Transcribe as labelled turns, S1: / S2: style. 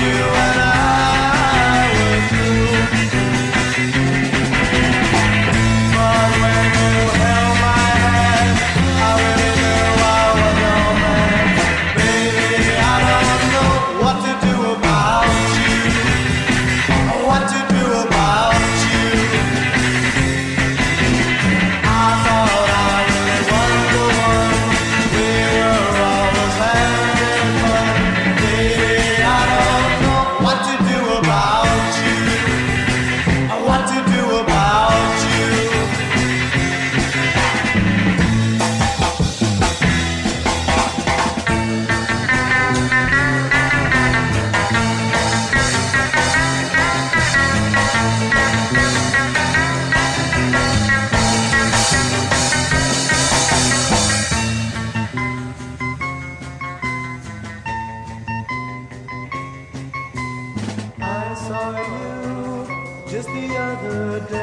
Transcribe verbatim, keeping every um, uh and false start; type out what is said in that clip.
S1: you and I were through. But when you held my hand, I really knew I was your man. Baby, I don't know what to do about you, what to do about you. I thought I really was the one. We were always having fun. Baby, I don't know what to do about you, what to do about you. I saw you just the other day.